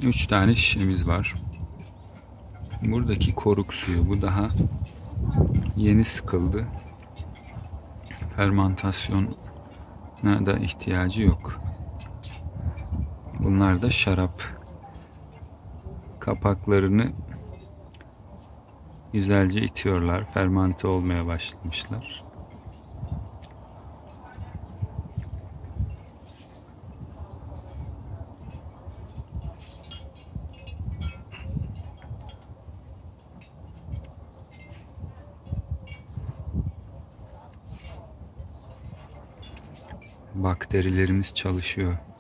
3 tane şişemiz var. Buradaki koruk suyu. Bu daha yeni sıkıldı. Fermantasyona da ihtiyacı yok. Bunlar da şarap. Kapaklarını güzelce itiyorlar. Fermante olmaya başlamışlar. Bakterilerimiz çalışıyor.